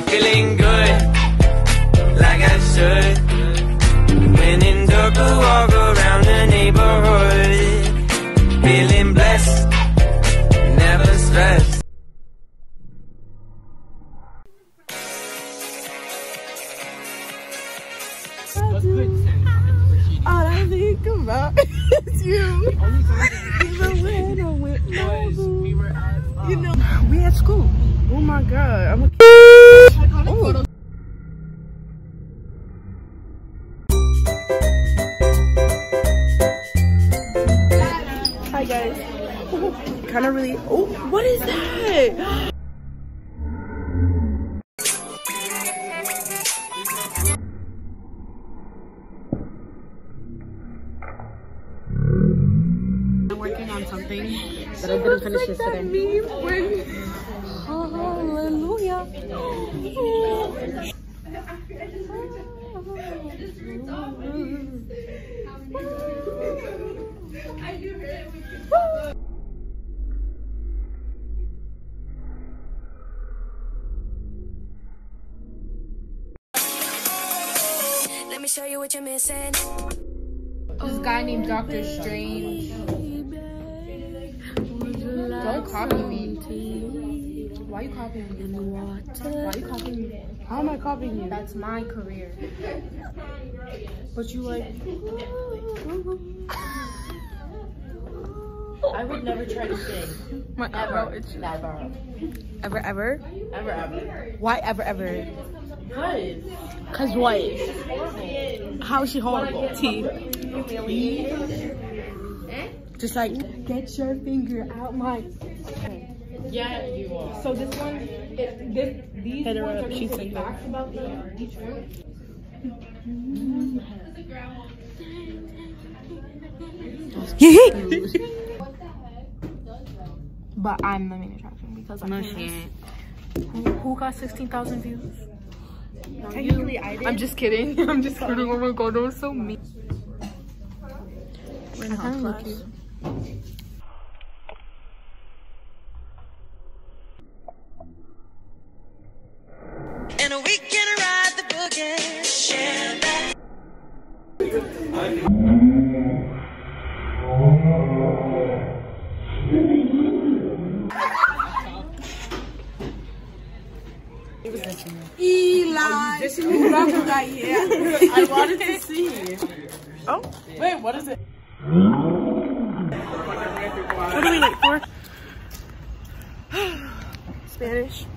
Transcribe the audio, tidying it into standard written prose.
feeling good, like I should. When in dark, I walk around the neighborhood, feeling blessed, never stressed. All I think about is you. Even when I'm with my boo. You know, we at school. Oh my god, I'm a oh. Hi guys. Kind of really. Oh, what is that? I'm working on something that I didn't finish yesterday. Hallelujah. Let me show you what you're missing. This guy named Dr. Strange. Don't copy me. Why are you copying me? Why are you copying me? How am I copying you? That's my career. But you like. I would never try to sing. Ever. Never. Ever, ever? Ever, ever. Why ever, ever? Because. Cause what? How is she horrible? T. Just like, get your finger out my. Yeah, you are. So this one, these Hit her ones up, are going she's to be like facts about each one. But I'm the main attraction because I'm famous. Who got 16,000 views? Technically, I did. I'm just kidding. I'm just kidding. Oh my god, that was so mean. We're in health class. And we can ride the boogie, share that. Eli! I wanted to see. Oh, Wait, what is it? what are we late for? Spanish.